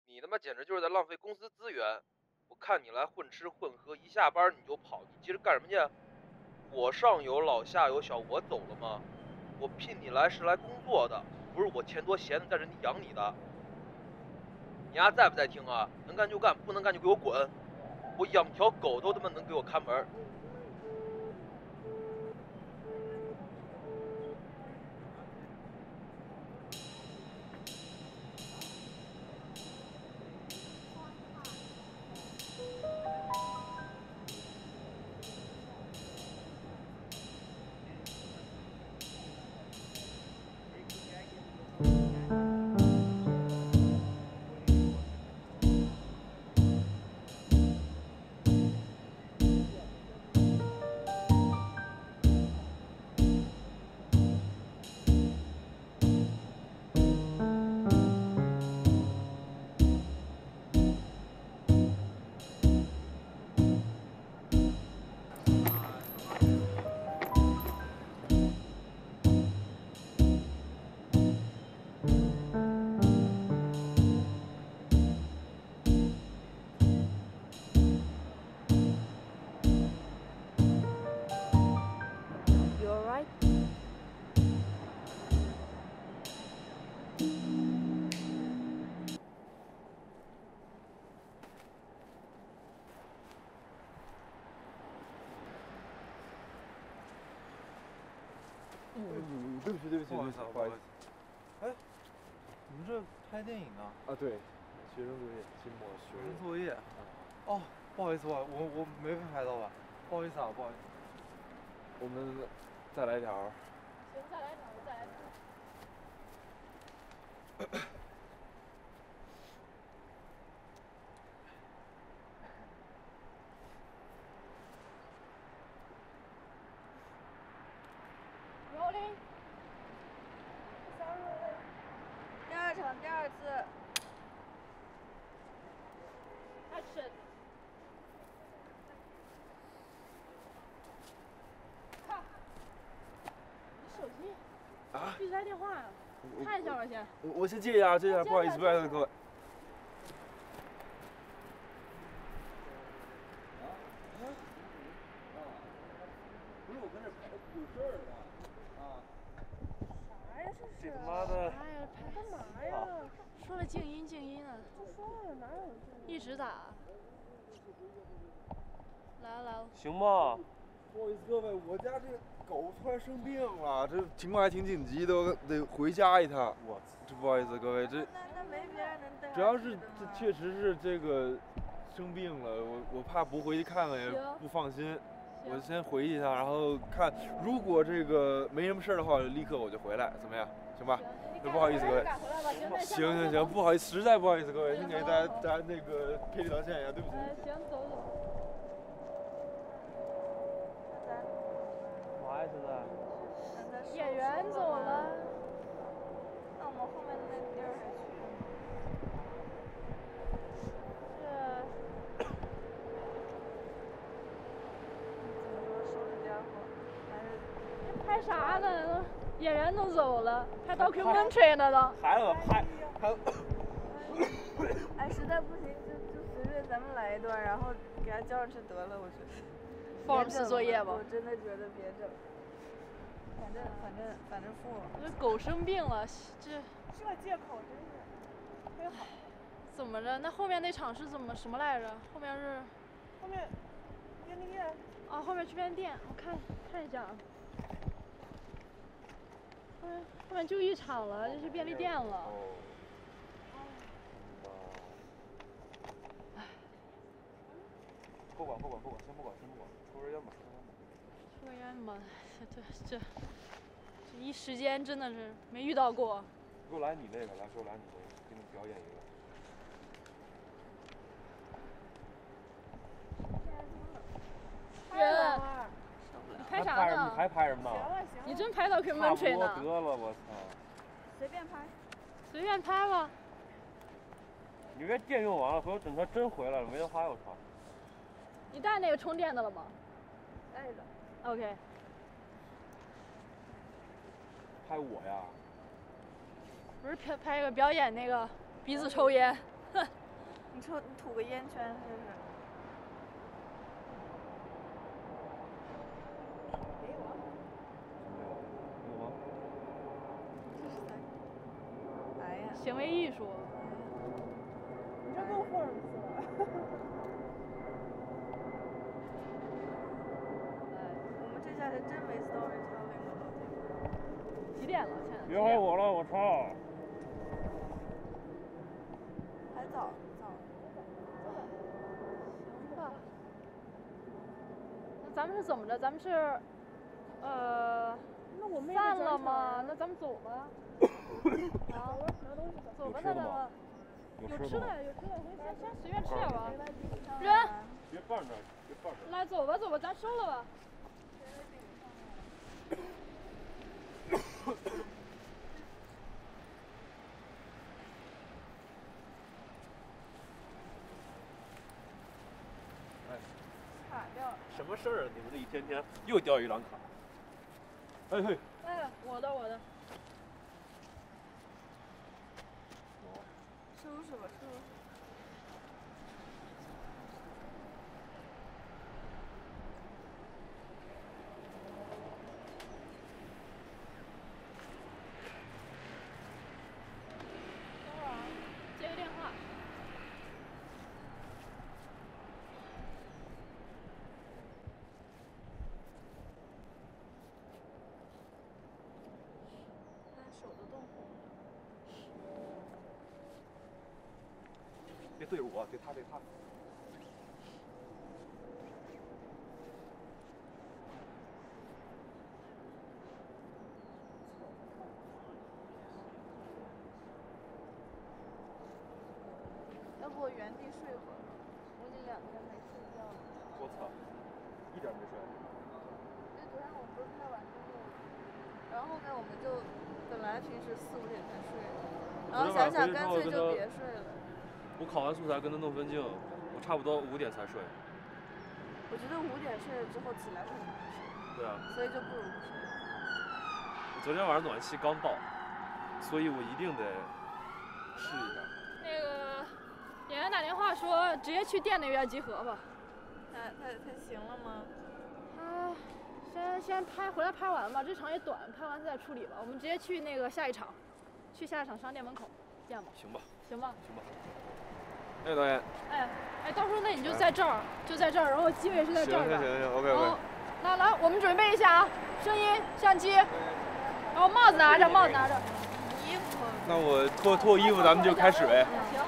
你他妈简直就是在浪费公司资源！我看你来混吃混喝，一下班你就跑，你急着干什么去？我上有老下有小，我走了吗？我聘你来是来工作的，不是我钱多闲的在这里养你的。你丫在不在听啊？能干就干，不能干就给我滚！我养条狗都他妈能给我看门。 对不起，对不起， 不好意思， 不好意思。 哎，你们这拍电影呢？ 啊，对，学生作业，期末学生作业。哦，不好意思，我没被拍到吧？不好意思啊，不好意思。 我们再来一条。 行，再来一条，再来一条。Rolling。 第二场第二次。 Action。看。你手机。 啊？ 必须来电话呀！看一下吧，先。 我先借一下，借一下，不好意思，不好意思，各位。 不是我跟这有事儿呢。 啥呀？这他妈的！ 哎呀，拍干嘛呀？说了静音，静音啊。 就说了，哪有静音？ 一直打。来了来了。 行吗？ 不好意思，各位，我家这狗突然生病了，这情况还挺紧急的，得回家一趟。我这不好意思，各位，这那没别人能带。 主要是这确实是这个生病了，我怕不回去看看也不放心。我先回去一趟，然后看如果这个没什么事的话，立刻我就回来，怎么样？行吧？那不好意思各位。行，不好意思，实在不好意思各位，先给大家那个赔礼道歉一下，对不起。 行，走走。 嘛呀，现在？ 演员走了。 那我们后面的那地儿还去？ 拍啥呢？演员都走了，拍 documentary 呢都。 还拍。 哎，实在不行就随便咱们来一段，然后给他交上去得了，我觉得。 form 式作业吧。 我真的觉得别整。反正付了。 这狗生病了，这借口真是。特别好。 怎么着？那后面那场是什么来着？后面是。 后面。便利店。 啊，后面去便利店，我看一下啊。后面就一场了，就去便利店了。唉。 不管，先不管，抽根烟吧。 抽根烟吧，这一时间真的是没遇到过。 给我来你那个，给我来你那个，给你表演一个。 人。你拍啥呢？ 你还拍什么呢？ 行。 你真拍到 documentary 呢？ 差不多得了，我操！ 随便拍。 随便拍吧。 你这电用完了，回头等他真回来了，没得拍我操！ 你带那个充电的了吗？ 带着。 OK。 拍我呀？ 不是拍一个表演那个鼻子抽烟，哼。 你吐个烟圈试试。给我。 有吗？ 这是啥？哎呀。 行为艺术。 你这够货儿不错。我们这下是真没 storytelling 了。 几点了？现在？ 别喊我了，我操！ 还早。 行吧。那咱们是怎么着？咱们是， 那我们散了吗？那咱们走吧。啊，走吧，那咱们。有吃的，先随便吃点吧。人。 别绊着，别绊着。 来，走吧，咱收了吧。 卡掉了。 什么事儿啊？你们这一天天又掉一张卡。哎嘿。 哎，我的。 收拾吧。 等会儿啊，接个电话。 手都冻红了。 别对着我，对他。 要不我原地睡会儿吧，我已经2天没睡觉了。 我操，一点没睡。 因为昨天我们不是拍完之后，然后呢我们就本来平时4、5点才睡，然后想想干脆就别睡了。 我考完素材跟他弄分镜，我差不多5点才睡。 我觉得5点睡了之后起来会难受。 对啊。 所以就不如不睡。 我昨天晚上暖气刚爆，所以我一定得试一下。 那个演员打电话说直接去店那边集合吧。 他行了吗？ 他先回来拍完吧，这场也短，拍完再处理吧。我们直接去那个下一场，去下一场商店门口见吧。 行吧。 哎，导演。 哎，到时候那你就在这儿，然后机位是在这儿的。 行 ，OK。 那来，我们准备一下啊，声音、相机，然后帽子拿着。 衣服。 那我脱衣服，咱们就开始呗。 行。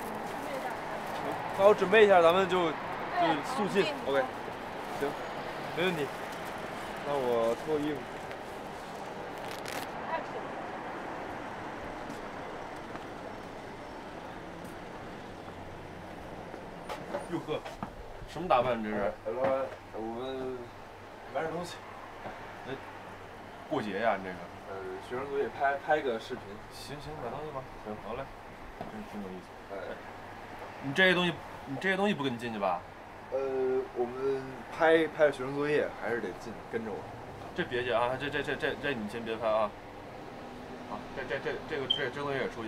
那我准备一下，咱们就速进 ，OK。行，没问题。那我脱衣服。 哟呵，什么打扮这是？ 老板，我们买点东西。 过节呀，你这个？ 学生作业拍个视频。 行，买东西吧。行，好嘞。真是挺有意思。 你这些东西不跟你进去吧？ 我们拍学生作业还是得跟着我。 这别介啊，这你先别拍啊。好，这东西也出去。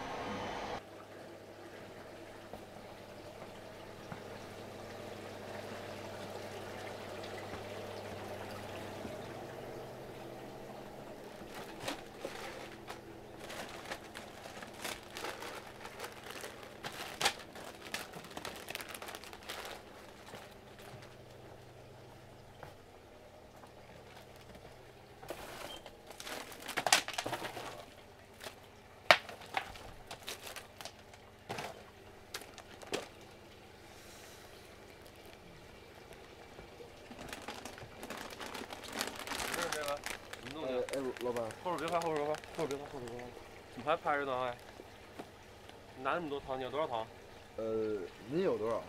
老板， 后边别拍。怎么还拍着呢？还？你拿那么多糖，你要多少糖？ 您有多少？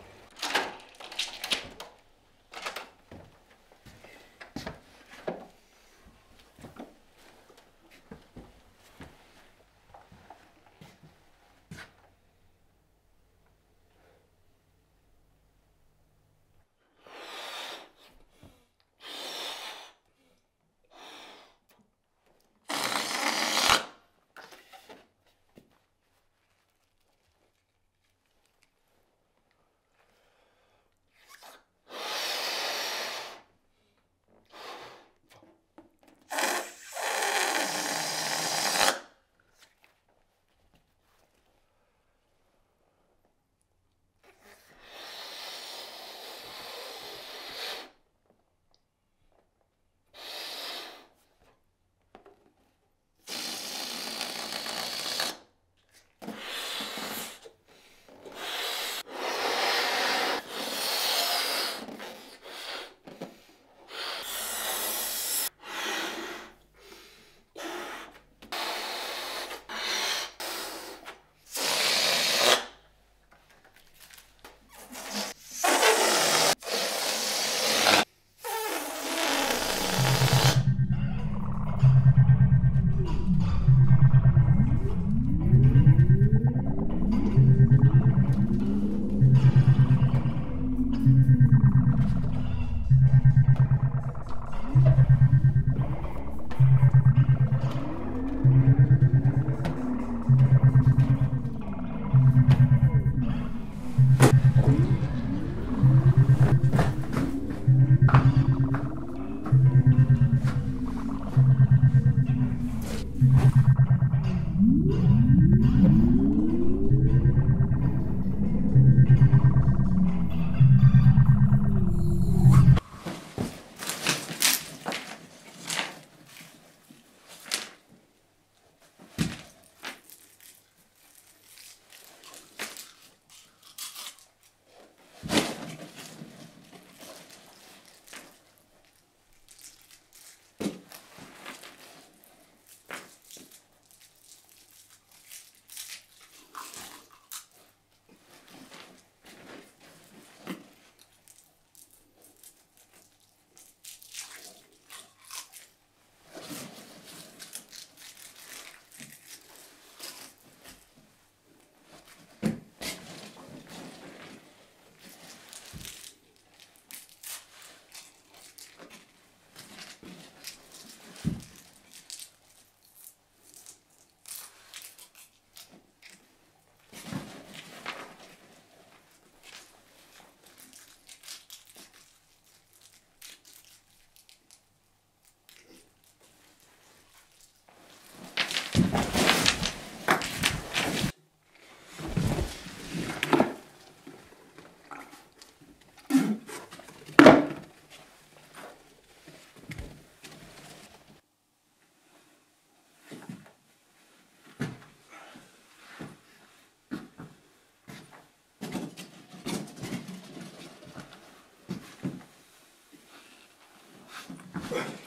对。